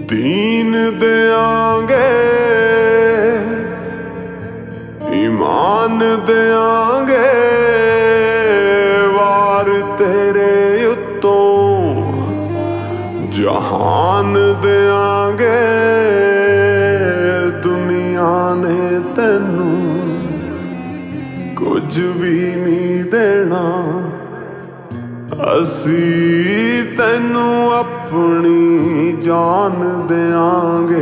दीन देंगे, ईमान देंगे, वार तेरे उत्तों जहान देंगे। दुनिया ने तेनू कुछ भी नहीं देना, असी तेनू अपनी जान देंगे।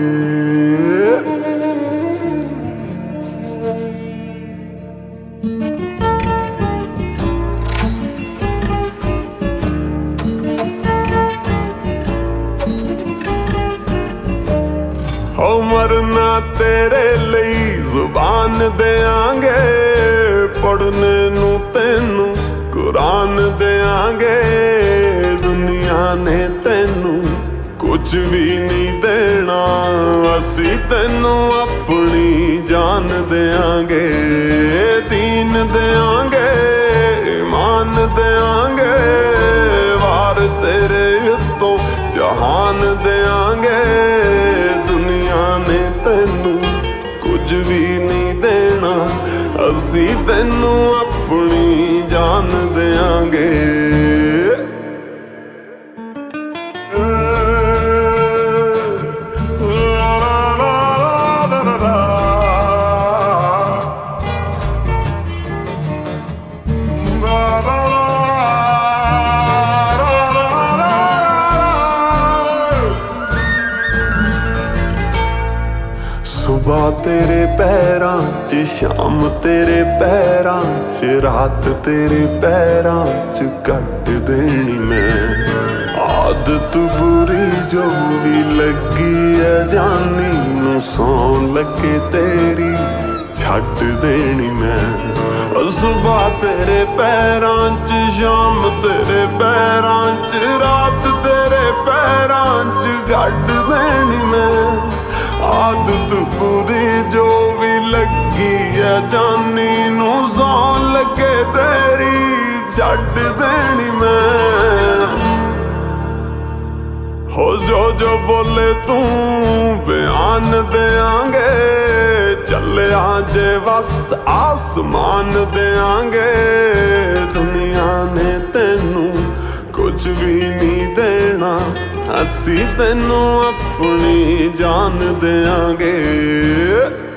हो मरना तेरे लिए जुबान देंगे, पढ़ने नू तेनू कुरान देंगे। दुनिया ने तेनू कुछ भी नहीं देना, असी तेनू अपनी जान देंगे। दीन देंगे, ईमान देंगे, वार तेरे उत्तों जहान देंगे। दुनिया ने तेनू कुछ भी नहीं देना, असी तेनू अपनी जान देंगे। सुबह तेरे पैरां च, शाम तेरे पैरां च, रात तेरे पैरां च कट देनी मैं। आदत बुरी जो भी लगी है जानी नू, सौं लगे तेरी छड्ड देनी मैं। सुबह तेरे पैरां च, शाम तेरे पैरां च, रात तेरे पैरां च कट देनी मैं। आदत बुरी जो भी लगी है जानी नू, सौं लगे तेरी छड्ड देनी मैं। हो जो बोले तू बयान देंगे, चले आजे बस आसमान देंगे। दुनिया ने तेनू कुछ भी नहीं देना, असी तेनू अपनी जान देंगे।